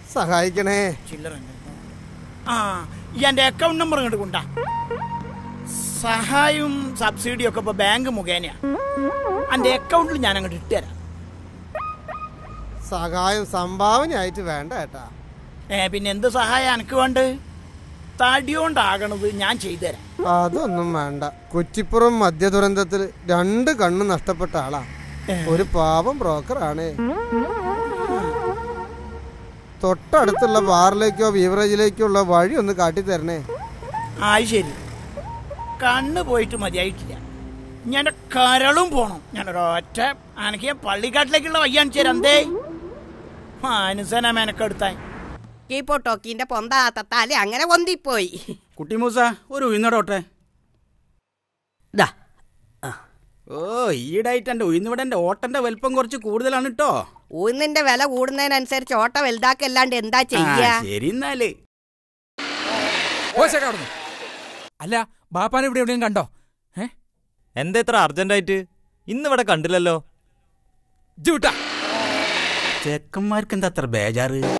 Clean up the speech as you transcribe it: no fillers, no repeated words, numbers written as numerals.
സഹായിക്കണേ. ചില്ലറ എന്റെ അക്കൗണ്ട് നമ്പർ ഇങ്ങോട്ട് കൊണ്ടാ. സഹായവും സബ്സിഡിയും ഒക്കെ ഇപ്പൊ ബാങ്ക് മുഖേനയാ. എന്റെ അക്കൗണ്ടിൽ ഞാൻ അങ്ങോട്ട് ഇട്ടുതരാം. സഹായം സംഭാവനയായിട്ട് വേണ്ട ഏട്ടാ. പിന്നെ എന്ത് സഹായം എനിക്ക് വേണ്ട? തടിയോണ്ടാകണത് ഞാൻ ചെയ്തുതരാം. അതൊന്നും വേണ്ട. കുറ്റിപ്പുറം മദ്യ ദുരന്തത്തിൽ 2 കണ്ണ് നഷ്ടപ്പെട്ട ആളാ. ഒരു പാവം ബ്രോക്കറാണ്. തൊട്ടടുത്തുള്ള ബാറിലേക്കോ ബീവറേജിലേക്കോ ഉള്ള വഴി ഒന്ന് കാട്ടിത്തരണേ. ശരി. കണ്ണ് പോയിട്ട് മതിയായിട്ടില്ല. ഞാൻ കരളും പോണം. ഞാനൊരൊറ്റ എനിക്ക് പള്ളിക്കാട്ടിലേക്കുള്ള വയ്യാണിച്ചു തരാം. എന്തേ അനുസന മെനക്കെടുത്താൻ ഈ പൊട്ടോക്കിന്റെ പൊന്താത്തത്താല് അങ്ങനെ പൊന്തിപ്പോയി. കുട്ടിമൂസ ഒരു ഉയർന്നോട്ടെ. ഈടായിട്ട് എന്റെ ഉയർന്നിവിടെ ഓട്ടന്റെ വലിപ്പം കുറച്ച് കൂടുതലാണ് കേട്ടോ. ഉയർന്നിന്റെ വില കൂടുന്നതിനനുസരിച്ച് ഓട്ട വലുതാക്കല്ലാണ്ട് എന്താ ചെയ്യാ? ശരി എന്നാല്. അല്ല ബാപ്പാനെ ഇവിടെ എവിടെയും കണ്ടോ? എന്താ ഇത്ര അർജന്റായിട്ട്? ഇന്നിവിടെ കണ്ടില്ലല്ലോ. ചെക്കന്മാർക്ക് എന്താ അത്ര ബേജാറ്?